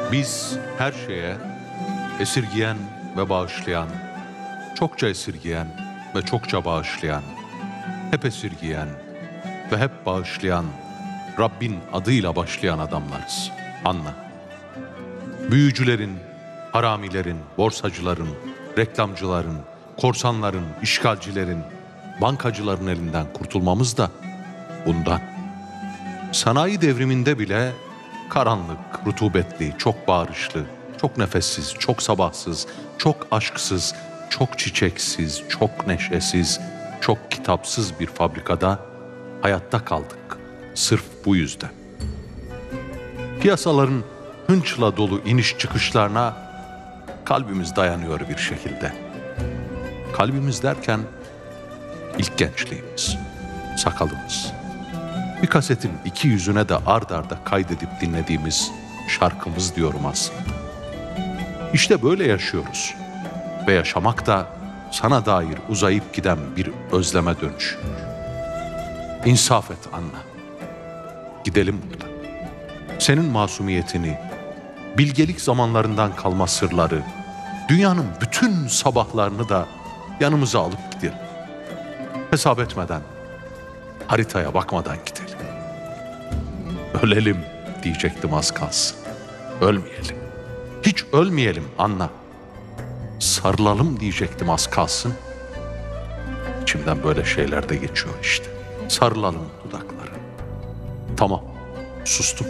Biz her şeye esirgiyen ve bağışlayan, çokça esirgiyen ve çokça bağışlayan, hep esirgiyen ve hep bağışlayan, Rabbin adıyla başlayan adamlarız. Anla. Büyücülerin, haramilerin, borsacıların, reklamcıların, korsanların, işgalcilerin, bankacıların elinden kurtulmamız da bundan. Sanayi devriminde bile karanlık, rutubetli, çok bağırışlı, çok nefessiz, çok sabahsız, çok aşksız, çok çiçeksiz, çok neşesiz, çok kitapsız bir fabrikada hayatta kaldık. Sırf bu yüzden. Piyasaların hınçla dolu iniş çıkışlarına kalbimiz dayanıyor bir şekilde. Kalbimiz derken ilk gençliğimiz, sakalımız. Bir kasetin iki yüzüne de ard arda kaydedip dinlediğimiz şarkımız diyorum aslında. İşte böyle yaşıyoruz. Ve yaşamak da sana dair uzayıp giden bir özleme dönüşüyor. İnsaf et Anna. Gidelim buradan. Senin masumiyetini, bilgelik zamanlarından kalma sırları, dünyanın bütün sabahlarını da yanımıza alıp gidelim. Hesap etmeden, haritaya bakmadan gidelim. Ölelim diyecektim az kalsın. Ölmeyelim. Hiç ölmeyelim Anna. Sarılalım diyecektim az kalsın. İçimden böyle şeyler de geçiyor işte. Sarılalım dudakları. Tamam, sustum.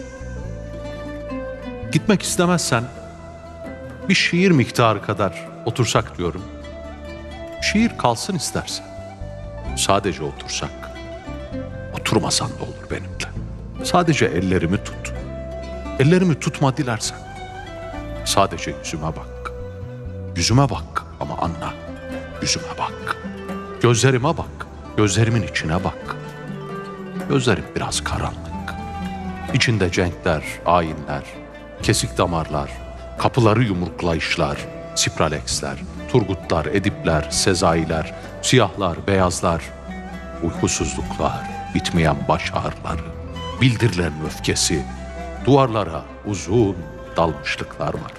Gitmek istemezsen bir şiir miktarı kadar otursak diyorum. Şiir kalsın istersen. Sadece otursak. Oturmasan da olur benimle. Sadece ellerimi tut. Ellerimi tutma dilersen. Sadece yüzüme bak. Yüzüme bak ama Anna. Yüzüme bak. Gözlerime bak. Gözlerimin içine bak. Gözlerim biraz karanlık. İçinde cenkler, ayinler, kesik damarlar, kapıları yumruklayışlar, Spralexler, Turgutlar, Edipler, Sezailer, siyahlar, beyazlar, uykusuzluklar, bitmeyen baş ağrıları, bildirilen öfkesi, duvarlara uzun dalmışlıklar var.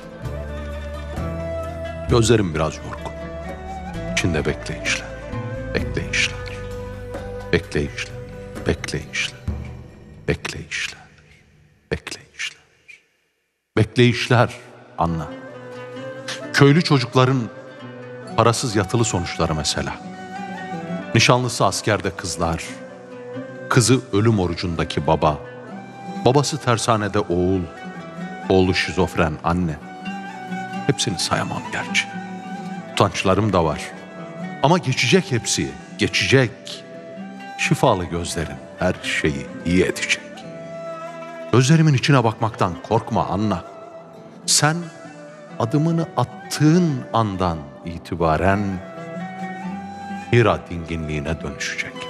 Gözlerim biraz yorgun. İçinde bekleyişler, bekleyişler, bekleyişler, bekleyişler, bekleyişler, bekleyişler, bekleyişler Anna. Köylü çocukların parasız yatılı sonuçları mesela. Nişanlısı askerde kızlar, kızı ölüm orucundaki baba, babası tersanede oğul, oğlu şizofren anne. Hepsini sayamam gerçi. Utançlarım da var. Ama geçecek hepsi, geçecek. Şifalı gözlerin her şeyi iyi edecek. Gözlerimin içine bakmaktan korkma Anna. Sen adımını attığın andan itibaren Hira dinginliğine dönüşecek.